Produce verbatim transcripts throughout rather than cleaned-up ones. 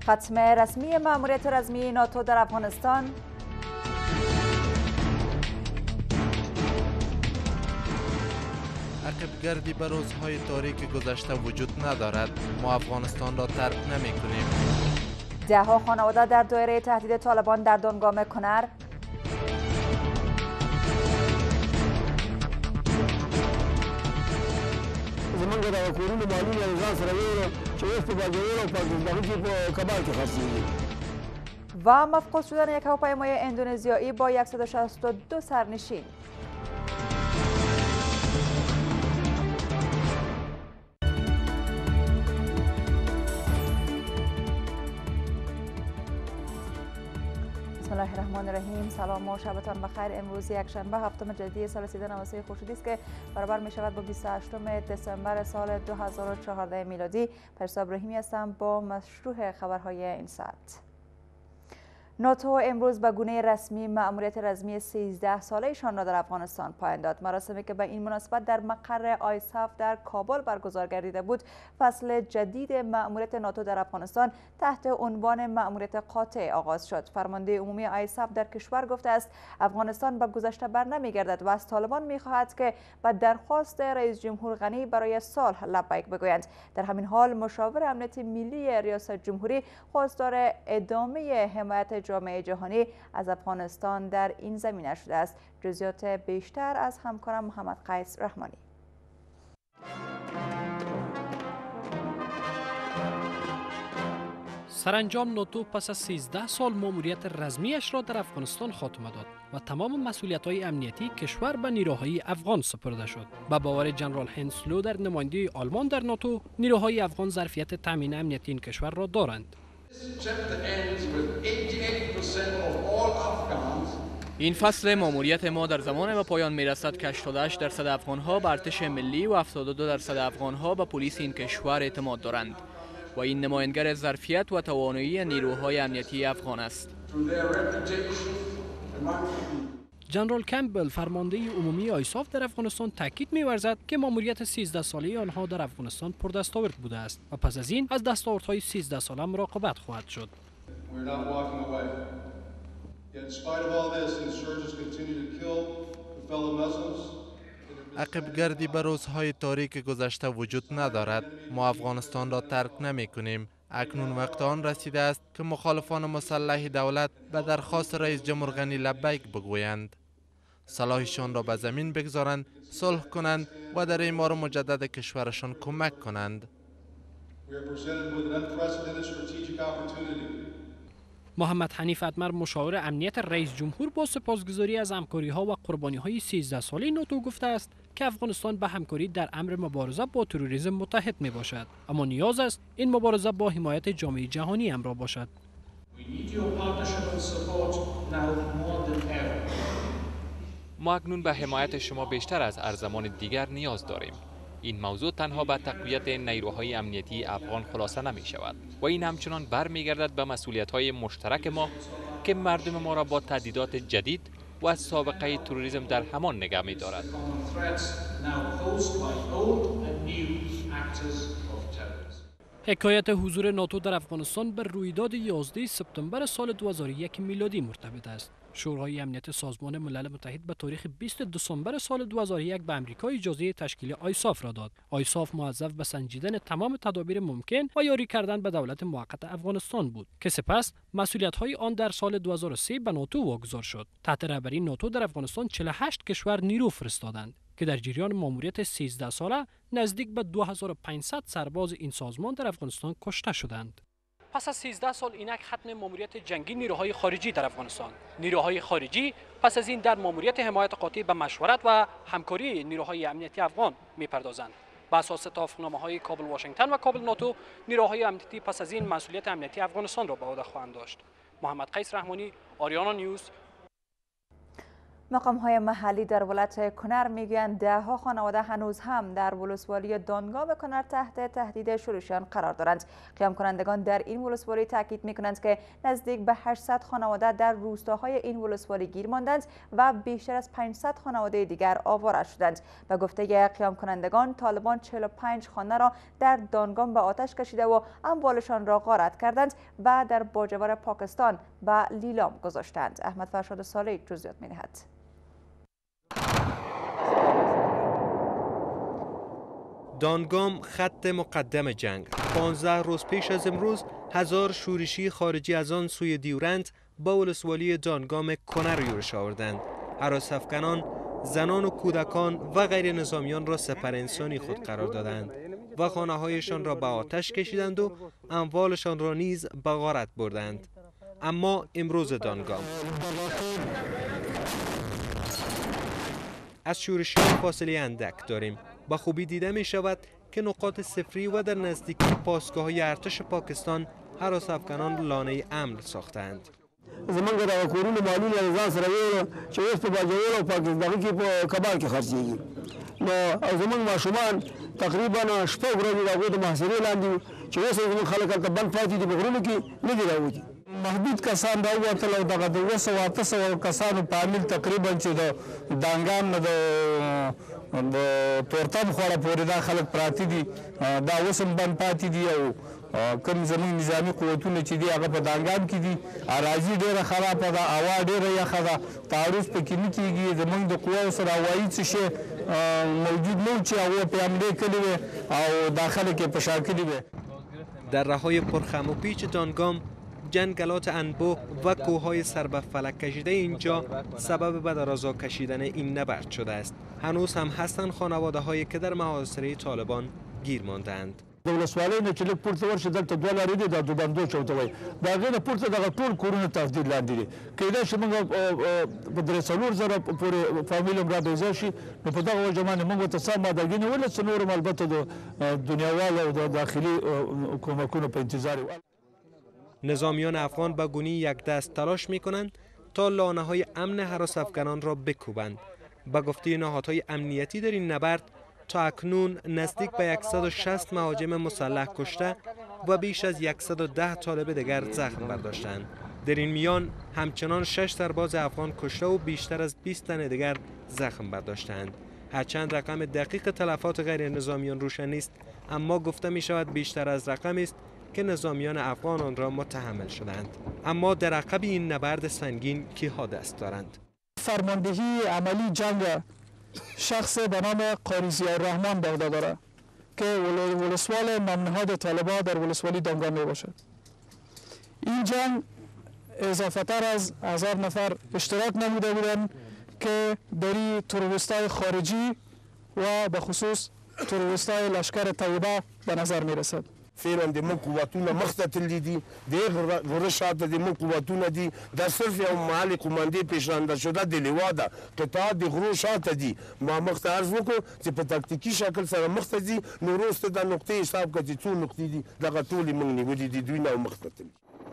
ختم رسمی مأموریت رزمی ناتو در افغانستان. عقب گردی به روزهای تاریک گذشته وجود ندارد. ما افغانستان را ترک نمی کنیم. ده ها خانواده در دایره تهدید طالبان در دانگام کنر. زمونږ د کورونو مالونه ځان سره وړو چې اوس په باجوړ او په دغه کې په کابل کې خرڅېږي. و مفقود شدن یک هواپیمای اندونزیایی با صد و شصت و دو سرنشین. بسم الله الرحمن الرحیم. سلام و شبتان بخیر. امروز یک شنبه هفتم جدی سال سیزده نوسه خورشیدی است که برابر می شود با بیست و هشتم دسامبر سال دو هزار و چهارده میلادی. پرسا ابراهیمی هستم با مشروع خبرهای این ساعت. ناتو امروز به گونه رسمی مأموریت رزمی سیزده ساله‌شان را در افغانستان پایان داد. مراسمی که به این مناسبت در مقر آیساف در کابل برگزار گردیده بود، فصل جدید مأموریت ناتو در افغانستان تحت عنوان مأموریت قاطع آغاز شد. فرمانده عمومی آیساف در کشور گفته است افغانستان به گذشته بر نمیگردد و از طالبان می‌خواهد که به درخواست رئیس جمهور غنی برای صلح لبیک بگویند. در همین حال مشاور امنیت ملی ریاست جمهوری خواستار ادامه حمایت جامعه جهانی از افغانستان در این زمینه شده است. جزئیات بیشتر از همکارم محمد قیس رحمانی. سرانجام ناتو پس از سیزده سال مأموریت رزمیش را در افغانستان خاتمه داد و تمام مسئولیت‌های امنیتی کشور به نیروهای افغان سپرده شد. به باور جنرال هنسلو در نماینده آلمان در ناتو، نیروهای افغان ظرفیت تامین امنیتی این کشور را دارند. این فصل مأموریت ما در زمان به پایان میرسد که هشتاد و هشت درصد افغان‌ها به ارتش ملی و هفتاد و دو درصد افغان‌ها به پلیس این کشور اعتماد دارند و این نمایانگر ظرفیت و توانایی نیروهای امنیتی افغان است. جنرال کمبل فرمانده عمومی آیساف در افغانستان تاکید می‌ورزد که مأموریت سیزده ساله آنها در افغانستان پردستاورد بوده است و پس از این از دستاوردهای سیزده ساله مراقبت خواهد شد. عقب گردی به روزهای تاریک گذشته وجود ندارد. ما افغانستان را ترک نمی کنیم. اکنون وقت آن رسیده است که مخالفان مسلح دولت به درخواست رئیس جمهور غنی لبیک بگویند، سلاحشان را به زمین بگذارند، صلح کنند و در اعمار مجدد کشورشان کمک کنند. محمد حنیف اتمر مشاور امنیت رئیس جمهور با سپاسگزاری از همکاری‌ها و قربانی‌های سیزده ساله ناتو گفته است که افغانستان به همکاری در امر مبارزه با تروریسم متحد میباشد، اما نیاز است این مبارزه با حمایت جامعه جهانی همراه باشد. ما اکنون به حمایت شما بیشتر از هر زمان دیگر نیاز داریم. این موضوع تنها به تقویت نیروهای امنیتی افغان خلاصه نمی شود و این همچنان برمیگردد به مسئولیت‌های مشترک ما که مردم ما را با تهدیدات جدید و از سابقه تروریسم در همان نگه می دارد. حکایت حضور ناتو در افغانستان به رویداد یازده سپتامبر سال دو هزار و یک میلادی مرتبط است. شورای امنیت سازمان ملل متحد به تاریخ بیست دسامبر سال دو هزار و یک به آمریکا اجازه تشکیل آیساف را داد. آیساف موظف به سنجیدن تمام تدابیر ممکن و یاری کردن به دولت موقت افغانستان بود که سپس مسئولیت‌های آن در سال دو هزار و سه به ناتو واگذار شد. تحت رهبری ناتو در افغانستان چهل و هشت کشور نیرو فرستادند که در جریان مأموریت سیزده ساله نزدیک به دو هزار و پانصد سرباز این سازمان در افغانستان کشته شدند. پس از سیزده سال اینک ختم مأموریت جنگی نیروهای خارجی در افغانستان. نیروهای خارجی پس از این در مأموریت حمایت قاطع به مشورت و همکاری نیروهای امنیتی افغان میپردازند. بر اساس توافقنامه‌های کابل واشنگتن و کابل ناتو، نیروهای امنیتی پس از این مسئولیت امنیتی افغانستان را به عهده خواهند داشت. محمد قیس رحمانی، آریانا نیوز. مقام های محلی در ولایت کنر میگویند ده ها خانواده هنوز هم در ولسوالی دانگام کنر تحت تهدید شورشیان قرار دارند. قیام کنندگان در این ولسوالی تاکید میکنند که نزدیک به هشتصد خانواده در روستاهای این ولسوالی گیر ماندند و بیشتر از پانصد خانواده دیگر آواره شدند. به گفته قیام کنندگان، طالبان چهل و پنج خانه را در دانگام به آتش کشیده و اموالشان را غارت کردند و در باجوار پاکستان به لیلام گذاشتند. احمد فرشاد صالحی جزئیات می‌دهد. دانگام خط مقدم جنگ. پانزده روز پیش از امروز هزار شورشی خارجی از آن سوی دیورند با ولسوالی دانگام کنر یورش آوردند. هراس افکنان زنان و کودکان و غیر نظامیان را سپر انسانی خود قرار دادند و خانه هایشان را به آتش کشیدند و اموالشان را نیز به غارت بردند. اما امروز دانگام از شورشیان فاصله اندک داریم. با خوبی دیده می شود که نقاط صفری و در نزدیکی پاسگاه های ارتش پاکستان هراس افکنان لانه امن ساختند. زمونږ د کورونو مالونه ځان سره یوړل چې اوس په باجوړ او پاکستان کې په کبال کې خرڅېږي. نو او زمونږ ماشومان تقریبا شپږ ورځې د هغوی د محاصرې لاندې وو چې اوس زمونږ خلک هلته بند پاتې دي، په غرونو کې نه دي راوتي. محدود کسان راووتل او دغه د اوه سوه اته سوه کسانو په عامل تقریبا چې د دانګام نه د د تورتم خوړه پورې دا خلک پراته دي، دا اوس هم بند پاتې دي او کوم زموږ نظامي قوتونه چې دي هغه په دانګام کې دي. اراضي ډېره خرابه ده، هوا ډېره یخه ده، تعرض پکې نه کېږي. زموږ د قواو سره هوایي څه شی موجود نه و چې هغوی پرې حملې کړې وې او دا خلک یې په شا کړي وې. در رههای پرخم و پیچ دانگام جنگلات انبوه و کوههای سر به فلک کشیده اینجا سبب به درازا کشیدن این نبرد شده است. هنوز هم هستند خانواده هایی که در محاصره طالبان گیر ماندند. د ولسوالۍ نه چې لږ پورته ورشي دلته دوه لارې دي، دا دوبندو چوته وایي، د هغې نه پورته دغه ټول کورونه تفدیل لاندې دي. کیدای شي موږ په درې څلور زره پورې فامیل هم رابې ځای شي، نو په دغه وجه باندې موږ ورته څه مادهګي نیولې، څه نور هم البته د دنیاوال او د داخلي کومکونو په انتظار یو. نظامیان افغان به گونی یک دست تلاش می کنند تا لانه های امن هراس افغانان را بکوبند. به گفته نهادهای امنیتی در این نبرد تا اکنون نزدیک به صد و شصت مهاجم مسلح کشته و بیش از صد و ده طالب دیگر زخم برداشتند. در این میان همچنان شش سرباز افغان کشته و بیشتر از بیست تن دیگر زخم برداشتند. هرچند رقم دقیق تلفات غیر نظامیان روشن نیست، اما گفته می شود بیشتر از رقمی است که نظامیان افغان آن را متحمل شدند. اما در عقب این نبرد سنگین کیها دست دارند؟ فرماندهی عملی جنگ شخص به نام قاری ضیاءالرحمن به عهده دارد که ولسوال نامنهاد طالبان در ولسوالی دانگام می باشد. این جنگ اضافه تر از هزار نفر اشتراک نموده بودند که در تروریستای خارجی و به خصوص تروریستای لشکر طیبه به نظر می رسد. فعلا د موږ قوتونه مخته تللي دي، د غره شاته د موږ قوتونه دي، دا صرف یو محلي قوماندې پیشرانده شده د لوا ده، قطعات د غرو شاته دي. ما مخته عرض وکړو چې په تکتیکي شکل سره مخته ځي، نو وروسته دا نقطې حساب کړه چې څو نقطې دي، دغه ټولې موږ نیولي دي، دوی نه او مخته تللي.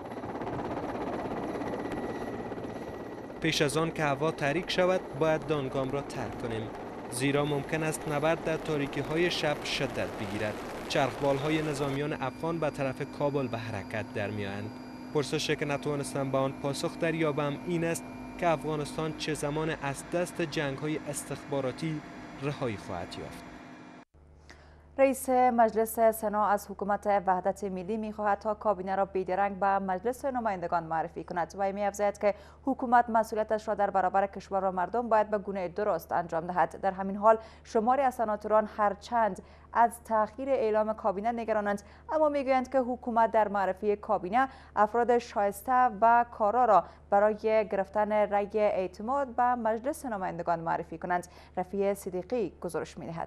پیش از آن که هوا تاریک شود باید دانگام را ترک کنیم، زیرا ممکن است نبرد در تاریکی های شب شدت بگیرد. چرخبال های نظامیان افغان به طرف کابل به حرکت در میآیند. پرسشی که نتوانستم به آن پاسخ دریابم این است که افغانستان چه زمان از دست جنگ های استخباراتی رهایی خواهد یافت. رئیس مجلس سنا از حکومت وحدت ملی می‌خواهد تا کابینه را بیدرنگ به مجلس نمایندگان معرفی کند و می‌افزاید که حکومت مسئولیتش را در برابر کشور و مردم باید به گونه درست انجام دهد. در همین حال شماری از سناتوران هرچند از تأخیر اعلام کابینه نگرانند، اما میگویند که حکومت در معرفی کابینه افراد شایسته و کارا را برای گرفتن رأی اعتماد به مجلس نمایندگان معرفی کنند. رفیع صدیقی گزارش می‌دهد.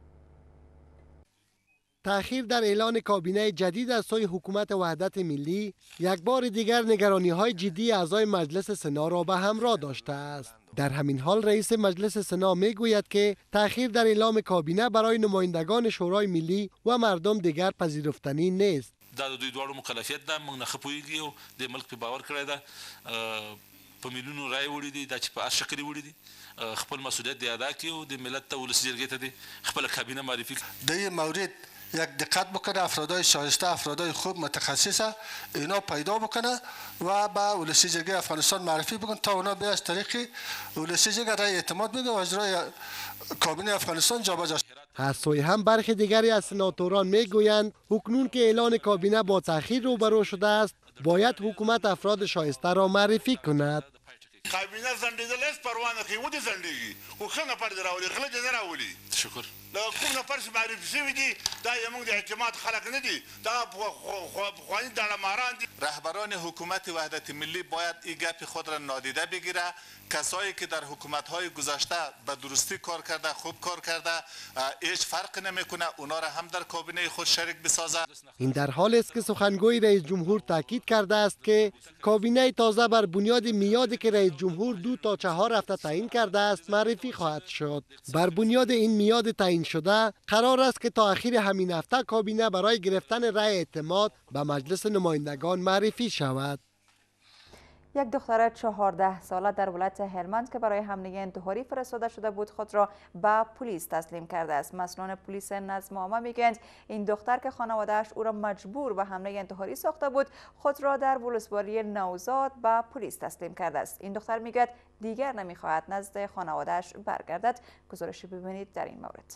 تأخیر در اعلان کابینه جدید از سوی حکومت وحدت ملی یک بار دیگر نگرانی‌های جدی اعضای مجلس سنا را به همراه داشته است. در همین حال رئیس مجلس سنا میگوید که تأخیر در اعلام کابینه برای نمایندگان شورای ملی و مردم دیگر پذیرفتنی نیست. دا د دوی دواړو مکلفیت ده، موږ نه ښه پوهېږو او د ملک په باور کړی ده په میلیونو رای وړي دي دا چې په هر شکل یې وړي دي خپل مسئولیت دی ادا کړي او د ملت ته ولسي جرګې ته دی خپله کابینه معرفي کړي. در این مورد یک دقت بکنه، افرادای شایسته، افرادای خوب متخصصه اینا پیدا بکنه و با ولسی جرگه افغانستان معرفی بکنه تا اونا به از طریق ولسی جرگه رای اعتماد بده و اجرای کابینه افغانستان جابجا شود. از سوی هم برخی دیگری از سناتوران میگویند اکنون که اعلان کابینه با تأخیر روبرو شده است باید حکومت افراد شایسته را معرفی کند. کابینه زندیدل است پروانه کې ودی زندگی خو ښه نفر دی راولي غله دی نه راولي. شکر له کوم نفر چې معرفي شوي دي دا زموږ د اعتماد خلک نه دي، دا پخواني داړهماران دي. رهبران حکومت وحدت ملی باید این گپ خود را نادیده بگیره. کسایی که در حکومت‌های گذشته به درستی کار کرده، خوب کار کرده، هیچ فرق نمیکنه اونا را هم در کابینه خود شریک بسازه. این در حالی است که سخنگوی رئیس جمهور تاکید کرده است که کابینه تازه بر بنیاد میادی که رئیس جمهور دو تا چهار هفته تعیین کرده است معرفی خواهد شد. بر بنیاد این میاد تعیین شده قرار است که تا آخر همین هفته کابینه برای گرفتن رأی اعتماد به مجلس نمایندگان معرفی شود. یک دختر چهارده ساله در ولایت هلمند که برای حمله انتحاری فرستاده شده بود خود را به پلیس تسلیم کرده است. مسئولان پلیس نظم عامه میگویند این دختر که خانواده‌اش او را مجبور به حمله انتحاری ساخته بود خود را در ولسوالی نوزاد به پلیس تسلیم کرده است. این دختر میگوید دیگر نمیخواهد نزد خانواده‌اش برگردد. گزارشی ببینید در این مورد.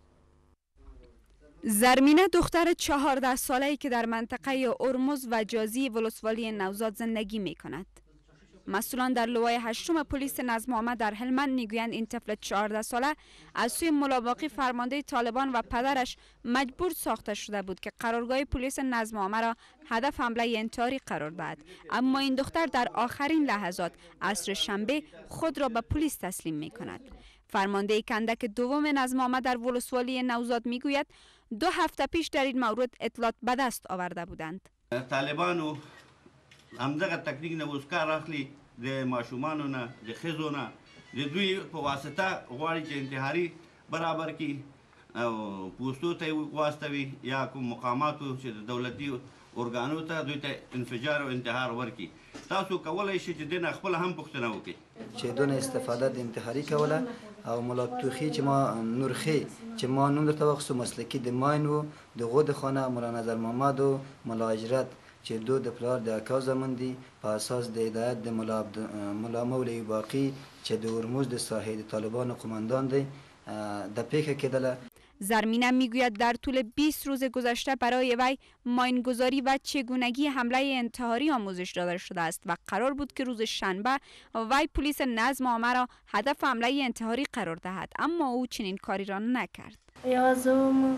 زرمینه دختر چهارده ساله‌ای که در منطقه ارموز و جازی ولسوالی نوزاد زندگی می کند. مسئولان در لوای هشتم پلیس نظم عامه در هلمند میگویند این طفل چهارده ساله از سوی ملا باقی فرمانده طالبان و پدرش مجبور ساخته شده بود که قرارگاه پلیس نظم عامه را هدف حمله انتحاری قرار دهد. اما این دختر در آخرین لحظات عصر شنبه خود را به پلیس تسلیم می کند. فرمانده کندک دوم نظم عامه در ولسوالی نوزاد میگوید دو هفته پیش در این مورد اطلاعات به دست آورده بودند. طالبانو همدغه تکنیک نه اوس کار اخلي د ماشومانو نه د ښځو نه د دوی په واسطه غواړي چې انتحاري برابر کړي او پوستو ته یې واستوي یا کوم مقاماتو چې د دولتي ارګانو ته دوی ته انفجار او انتحار ورکړي. تاسو کولی شئ چې دې نه خپله هم پوښتنه وکړئ چې دونه استفاده د انتحاري کوله او ملا توخي چې ما نورخي چې ما نوم درته واخیستو مسلکي د ماینو د غود خانه ملا نظر محمد و ملا اجرت چې دو د پلار د اکا زمن دي په اساس د هدایت د ملا ملا مولوی باقی چې د ارموز د ساحې د طالبانو قماندان دی د پیښه کېدله. زرمینه میگوید در طول بیست روز گذشته برای وی ماینگذاری و چگونگی حمله انتحاری آموزش داده شده است و قرار بود که روز شنبه وی پلیس نظم عامه را هدف حمله انتحاری قرار دهد، اما او چنین کاری را نکرد. یوازم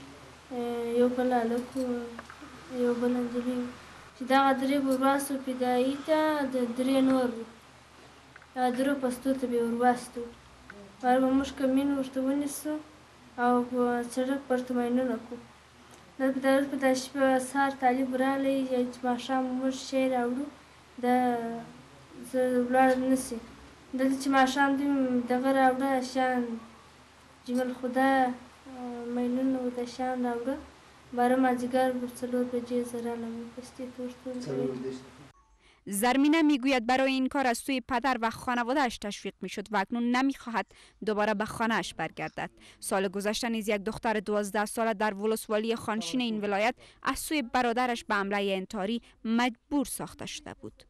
یو بل الکو یو بل انجلی چې دا درې ورواستو پیدایي ته د درې نور دا درو پستو ته به ورواستو بار به موږ کمین ورته ونیسو او په سړک پرته ماینونه کو دا په دغه په داسې په سهار طالب راغلی چې ماښام موږ شی راوړو دا زه ولاړ نسي دلته چې ماښام دوی دغه راوړه شیان جمل خدا ماینونه و د شیان راوړه باره مازدیګر به څلور بجې زه رالم پستې تور زرمینه میگوید برای این کار از سوی پدر و خانواده‌اش تشویق میشد و اکنون نمیخواهد دوباره به خانه‌اش برگردد. سال گذشته نیز یک دختر دوازده ساله در ولسوالی خانشین این ولایت از سوی برادرش به حمله انتحاری مجبور ساخته شده بود.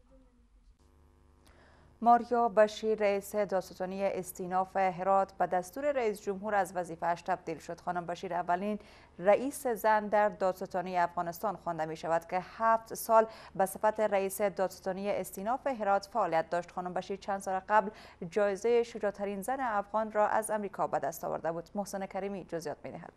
ماریا بشیر رئیس دادستانی استیناف هرات به دستور رئیس جمهور از وظیفه‌اش تبدیل شد. خانم بشیر اولین رئیس زن در دادستانی افغانستان خوانده می شود که هفت سال به صفت رئیس دادستانی استیناف هرات فعالیت داشت. خانم بشیر چند سال قبل جایزه شجاع‌ترین زن افغان را از امریکا به دست آورده بود. محسن کریمی جزئیات می دهد.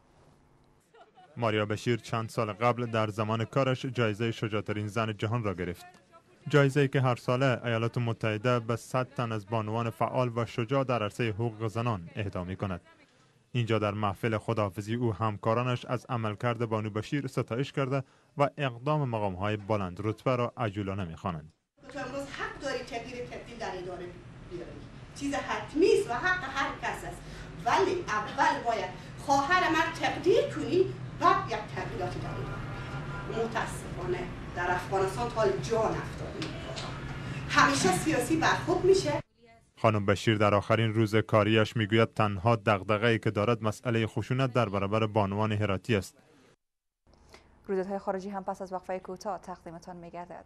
ماریا بشیر چند سال قبل در زمان کارش جایزه شجاع‌ترین زن جهان را گرفت. جایزه‌ای که هر ساله ایالات متحده به صد تن از بانوان فعال و شجاع در عرصه حقوق زنان اهدا می‌کند. اینجا در محفل خداحافظی او همکارانش از عملکرد بانو بشیر ستایش کرده و اقدام مقام‌های بلند رتبه را عجولانه می‌خوانند. تو امروز حق داری تغییر تبدیل در اداره بیاری. چیز حتمی است و حق هر کس است. ولی اول باید خواهر من تقدیر کنی بعد یک تغییراتی در اداره. متاسفانه در افغانستان تا جان افتادیم. همیشه سیاسی برخورد میشه. خانم بشیر در آخرین روز کاریش میگوید تنها دغدغه‌ای که دارد مسئله خشونت در برابر بانوان هراتی است. رویدادهای خارجی هم پس از وقفه کوتاه تقدیمتان می‌گردد.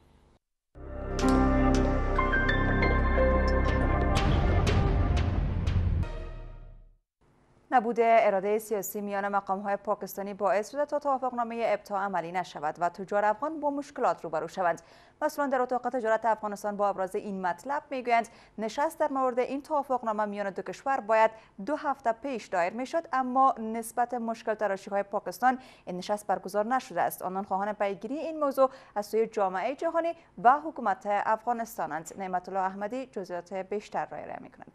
نبود اراده سیاسی میان مقام‌های پاکستانی باعث شده تا توافقنامه ابتا عملی نشود و تجار افغان با مشکلات روبرو شوند. مسئولان در اتاق تجارت افغانستان با ابراز این مطلب میگویند نشست در مورد این توافقنامه میان دو کشور باید دو هفته پیش دایر میشد، اما نسبت مشکل تراشی‌های پاکستان این نشست برگزار نشده است. آنان خواهان پیگیری این موضوع از سوی جامعه جهانی و حکومت افغانستانند. نعمت الله احمدی جزئیات بیشتر را ارائه می‌کند.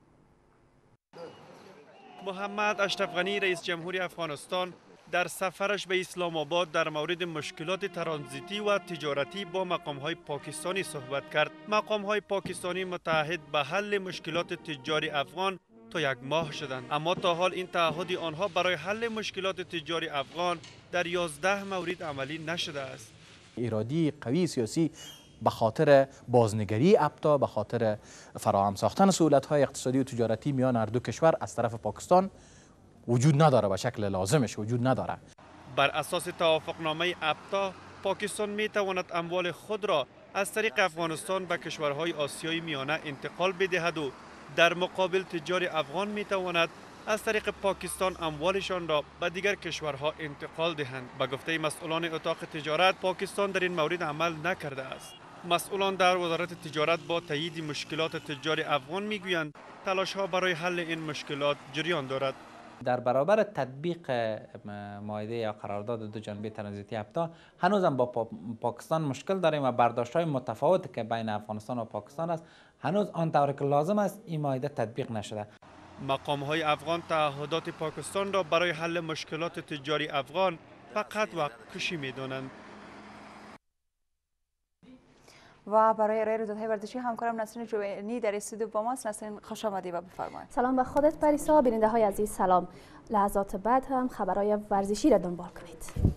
محمد اشرف غنی رئیس جمهوری افغانستان در سفرش به اسلام آباد در مورد مشکلات ترانزیتی و تجارتی با مقام‌های پاکستانی صحبت کرد. مقام‌های پاکستانی متعهد به حل مشکلات تجاری افغان تا یک ماه شدند، اما تا حال این تعهد آنها برای حل مشکلات تجاری افغان در یازده مورد عملی نشده است. ارادی قوی سیاسی به خاطر بازنگری ابتا، به خاطر فراهم ساختن سهولت‌های اقتصادی و تجارتی میان هر دو کشور از طرف پاکستان وجود نداره، به شکل لازمش وجود نداره. بر اساس توافقنامه ابتا، پاکستان می تواند اموال خود را از طریق افغانستان به کشورهای آسیای میانه انتقال بدهد و در مقابل تجار افغان می تواند از طریق پاکستان اموالشان را به دیگر کشورها انتقال دهند. به گفته مسئولان اتاق تجارت، پاکستان در این مورد عمل نکرده است. مسئولان در وزارت تجارت با تایید مشکلات تجار افغان میگویند تلاش‌ها برای حل این مشکلات جریان دارد. در برابر تطبیق معاهده یا قرارداد دو جانبه ترانزیتی ابتا هنوزم با پاکستان مشکل داریم و برداشت‌های متفاوتی که بین افغانستان و پاکستان است هنوز آنطور که لازم است این معاهده تطبیق نشده. مقام‌های افغان تعهدات پاکستان را برای حل مشکلات تجاری افغان فقط وقت کشی می‌دانند. و برای ارائه رویدادهای ورزشی همکارم نسرین جوینی در استودیو با ماست. نسرین خوش آمدی و بفرمایید. سلام به خودت پریسا، بیننده های عزیز سلام. لحظات بعد هم خبرهای ورزشی را دنبال کنید.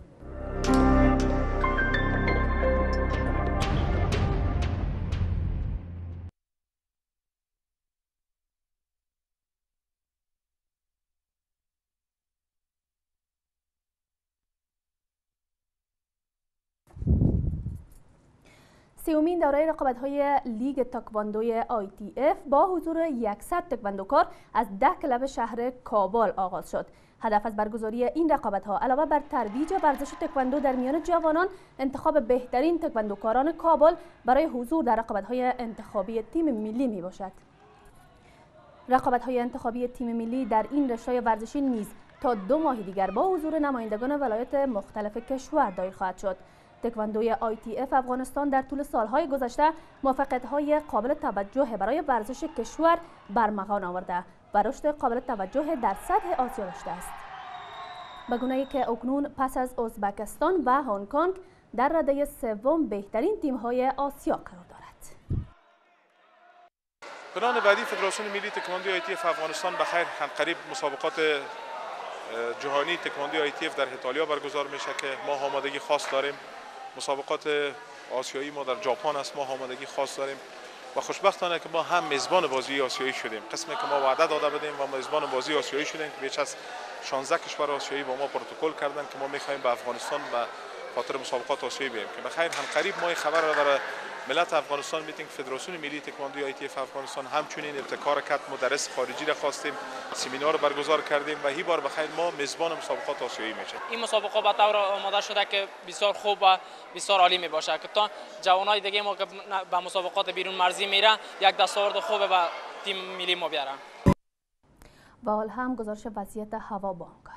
سیومین دوره رقابت‌های لیگ تکواندوی آی تی اف با حضور صد تکواندوکار از ده کلب شهر کابل آغاز شد. هدف از برگزاری این رقابت‌ها علاوه بر ترویج ورزش تکواندو در میان جوانان، انتخاب بهترین تکواندوکاران کابل برای حضور در رقابت‌های انتخابی تیم ملی میباشد. رقابت‌های انتخابی تیم ملی در این رشته ورزشی نیز تا دو ماه دیگر با حضور نمایندگان ولایات مختلف کشور دایر خواهد شد. تکواندوی آی تی اف افغانستان در طول سالهای گذشته موفقیت‌های قابل توجه برای ورزش کشور برمغان آورده و رشد قابل توجه در سطح آسیا داشته است. به گونه‌ای که اکنون پس از ازبکستان و هنگ کنگ در رده سوم بهترین تیم‌های آسیا قرار دارد. پلان بعدی فدراسیون ملی تکواندوی آی تی اف افغانستان بخیر قریب مسابقات جهانی تکواندوی آی تی اف در ایتالیا برگزار میشه که ما آمادگی خاص داریم. مسابقات آسیایی ما در ژاپن است، ما آمادگی خاص داریم و خوشبختانه که ما هم میزبان بازی آسیایی شدیم. قسمی که ما وعده داده بودیم و میزبان بازی آسیایی شدیم که بیش از شانزده کشور آسیایی با ما پروتکل کردن که ما میخوایم به افغانستان به خاطر مسابقات آسیایی بیایم که بخیر هم قریب ما این خبر را در ملت افغانستان میتونیم فدراسیون ملی تکواندوی آی تی اف افغانستان همچنین ابتکار کرد، مدرس خارجی را خواستیم، سمینار برگزار کردیم و هی بار بخیر ما میزبان مسابقات آسیایی میشیم. این مسابقه به طور آماده شده که بسیار خوب و بسیار عالی میباشه که تا جوانای دیگه ما که به مسابقات بیرون مرزی میرن یک دستاورد خوب به تیم ملی ما بیارن. و حال هم گزارش وضعیت هوا با همکاره.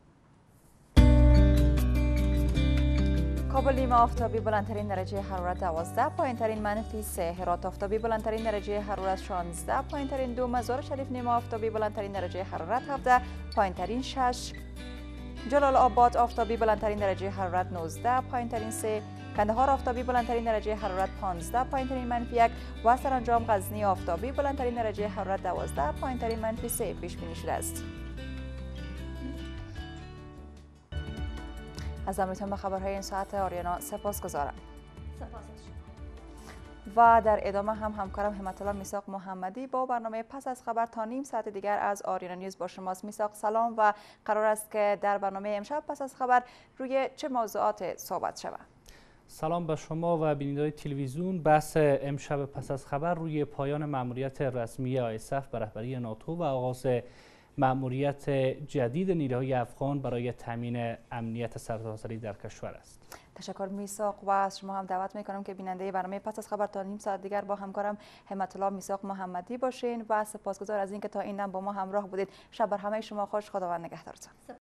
کابل نیمه آفتابی بلندترین درجه حرارت دوازده، پایینترین منفی سه، هرات آفتابی بلندترین درجه حرارت شانزده، پایینترین دو، مزار شریف نیمه آفتابی بلندترین درجه حرارت هفده، پایینترین شش، جلال آباد آفتابی بلندترین درجه حرارت نوزده، پایینترین سه، کندهار آفتابی بلندترین درجه حرارت پانزده، پایینترین منفی یک و سرانجام غزنی آفتابی بلندترین درجه حرارت دوازده، پایینترین منفی سه پیش بینی شده است. از همراهیتان به خبرهای این ساعت آریانا سپاسگزارم. و در ادامه هم همکارم همت الله میثاق محمدی با برنامه پس از خبر تا نیم ساعت دیگر از آریانا نیوز با شماست. میثاق سلام و قرار است که در برنامه امشب پس از خبر روی چه موضوعات صحبت شود؟ سلام به شما و بینندگان تلویزیون. بحث امشب پس از خبر روی پایان مأموریت رسمی آی اس اف به رهبری ناتو و آغاز مأموریت جدید نیروهای افغان برای تامین امنیت سرتاسری در کشور است. تشکر میثاق و از شما هم دعوت میکنم که بیننده برنامه پس از خبر تا نیم ساعت دیگر با همکارم همت الله میثاق محمدی باشین و سپاسگزار از اینکه تا این دم با ما همراه بودید. شب بر همه شما خوش. خداوند نگهدارتان.